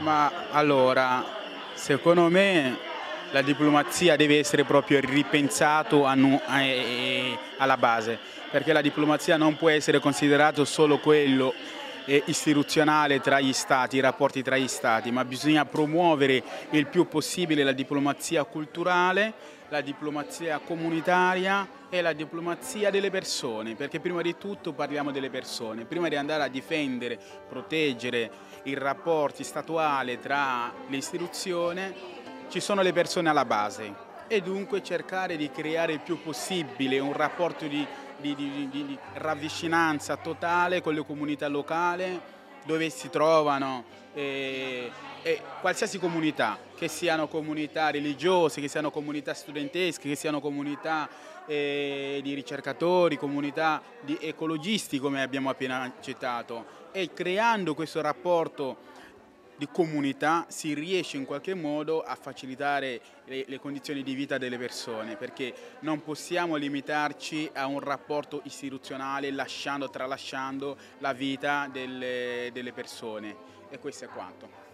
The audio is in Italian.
Ma allora, secondo me la diplomazia deve essere proprio ripensato alla base, perché la diplomazia non può essere considerato solo quello istituzionale tra gli stati, i rapporti tra gli stati, ma bisogna promuovere il più possibile la diplomazia culturale, la diplomazia comunitaria e la diplomazia delle persone, perché prima di tutto parliamo delle persone, prima di andare a difendere, proteggere i rapporti statuali tra le istituzioni, ci sono le persone alla base e dunque cercare di creare il più possibile un rapporto di ravvicinanza totale con le comunità locali dove si trovano qualsiasi comunità, che siano comunità religiose, che siano comunità studentesche, che siano comunità di ricercatori, comunità di ecologisti come abbiamo appena citato, e creando questo rapporto di comunità si riesce in qualche modo a facilitare le condizioni di vita delle persone, perché non possiamo limitarci a un rapporto istituzionale tralasciando la vita delle persone, e questo è quanto.